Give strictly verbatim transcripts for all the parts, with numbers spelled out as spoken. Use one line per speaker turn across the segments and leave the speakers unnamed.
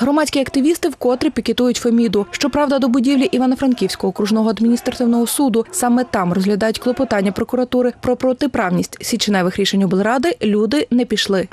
Громадські активісти вкотре пікетують Феміду. Щоправда, до будівлі Івано-Франківського окружного адміністративного суду саме там розглядають клопотання прокуратури про протиправність січневих рішень облради, люди не пішли.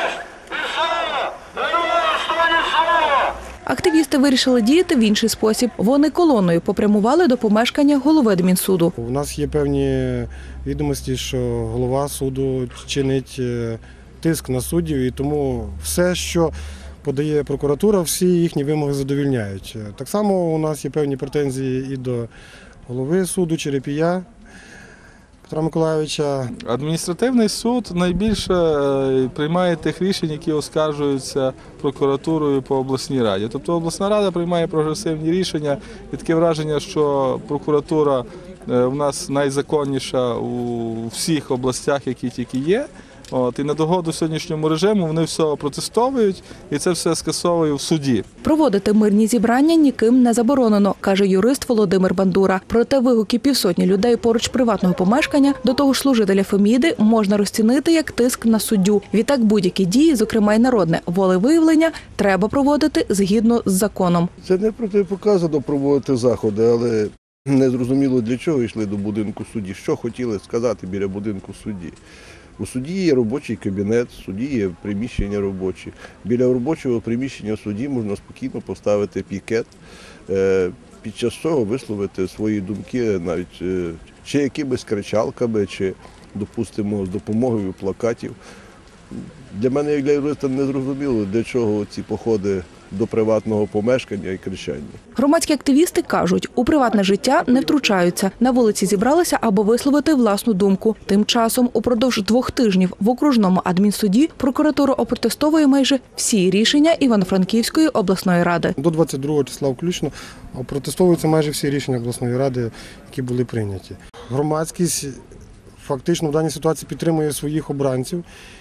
Активісти вирішили діяти в інший спосіб. Вони колоною попрямували до помешкання голови адмінсуду.
У нас є певні відомості, що голова суду чинить тиск на суддів, і тому все, що подає прокуратура, всі їхні вимоги задовольняють. Так само у нас є певні претензії і до голови суду Черепія Петра Миколайовича.
Адміністративний суд найбільше приймає тих рішень, які оскаржуються прокуратурою по обласній раді. Тобто обласна рада приймає прогресивні рішення, і таке враження, що прокуратура в нас найзаконніша у всіх областях, які тільки є. От, і на догоду сьогоднішньому режиму вони все протестовують, і це все скасовує в суді.
Проводити мирні зібрання ніким не заборонено, каже юрист Володимир Бандура. Проте вигуки півсотні людей поруч приватного помешкання, до того ж служителя Феміди, можна розцінити як тиск на суддю. Відтак будь-які дії, зокрема й народне волевиявлення, треба проводити згідно з законом.
Це не протипоказано проводити заходи, але не зрозуміло, для чого йшли до будинку судді, що хотіли сказати біля будинку судді. У суді є робочий кабінет, у суді є приміщення робочі. Біля робочого приміщення судді можна спокійно поставити пікет, під час цього висловити свої думки навіть чи якимись кричалками, чи, допустимо, з допомогою плакатів. Для мене, як для юриста, не зрозуміло, для чого ці походи до приватного помешкання і кричання.
Громадські активісти кажуть, у приватне життя не втручаються. На вулиці зібралися, аби висловити власну думку. Тим часом, упродовж двох тижнів в окружному адмінсуді прокуратура опротестовує майже всі рішення Івано-Франківської обласної ради.
До двадцять другого числа включно опротестовуються майже всі рішення обласної ради, які були прийняті. Громадськість фактично в даній ситуації підтримує своїх обранців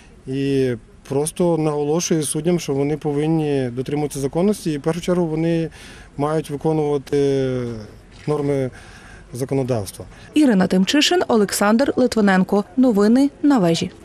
і просто наголошує суддям, що вони повинні дотримуватися законності і в першу чергу вони мають виконувати норми законодавства.
Ірина Тимчишин, Олександр Литвиненко. Новини на Вежі.